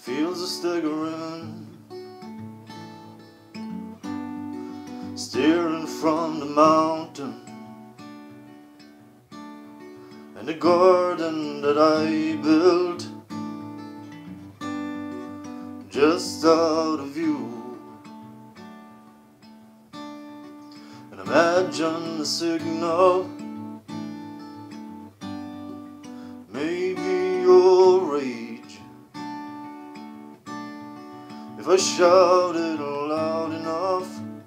fields are staggering, staring from the mountain, and the garden that I built just out of view. And imagine the signal, maybe your rage, if I shouted loud enough,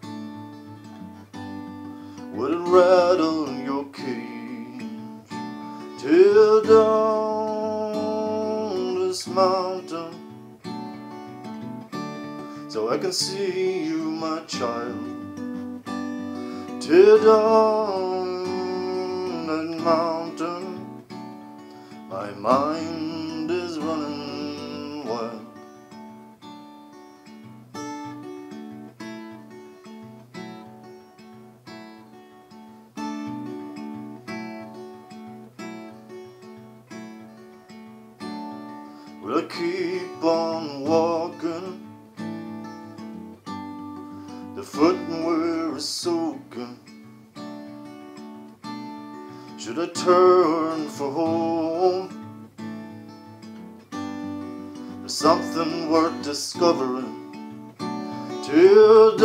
would it rattle your cage? Tear down this mountain so I can see you, my child. Tear down that mountain, my mind is running wild. Will I keep on walking? The footwear is soaking. Should I turn for home? There's something worth discovering. Tear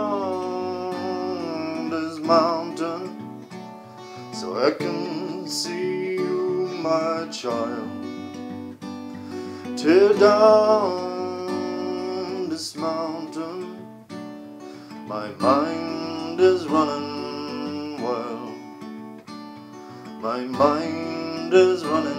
down this mountain so I can see you, my child. Tear down this mountain, my mind is running wild. My mind is running